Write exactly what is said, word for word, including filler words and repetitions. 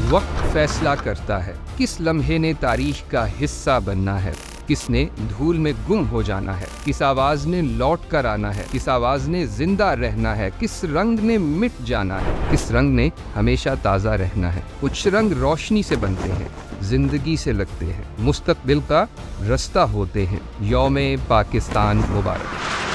वक्त फैसला करता है किस लम्हे ने तारीख का हिस्सा बनना है, किसने धूल में गुम हो जाना है, किस आवाज ने लौट कर आना है, किस आवाज ने जिंदा रहना है, किस रंग ने मिट जाना है, किस रंग ने हमेशा ताज़ा रहना है। कुछ रंग रोशनी से बनते हैं, जिंदगी से लगते हैं, मुस्तकबिल का रास्ता होते हैं। यौम पाकिस्तान मुबारक।